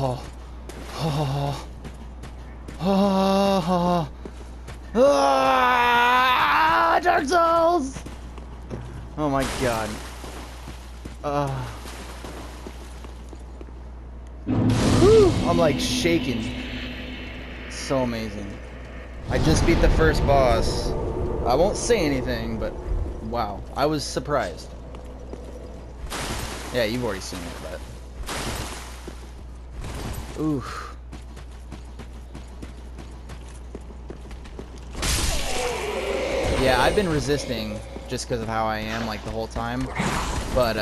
Oh. Oh. Oh. Ah, Dark Souls! Oh my god. Whew, I'm like shaking. So amazing. I just beat the first boss. I won't say anything, but wow. I was surprised. Yeah, you've already seen it, but... Oof. Yeah, I've been resisting just because of how I am, like, the whole time. But,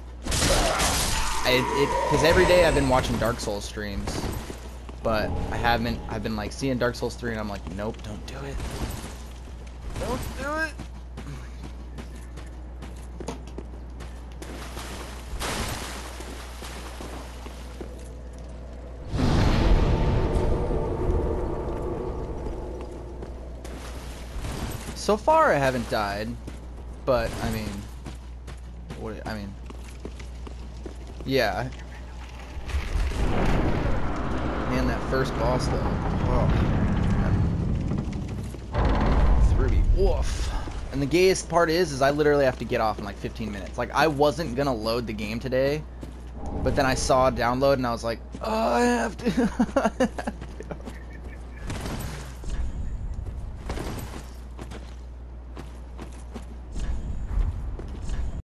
because every day I've been watching Dark Souls streams. But I've been, like, seeing Dark Souls 3 and I'm like, nope, don't do it. Don't do it! So far I haven't died, but, I mean... Yeah. Man, that first boss, though. Oh. That threw me. Woof. And the gayest part is I literally have to get off in like 15 minutes. Like, I wasn't gonna load the game today, but then I saw download and I was like, oh, I have to.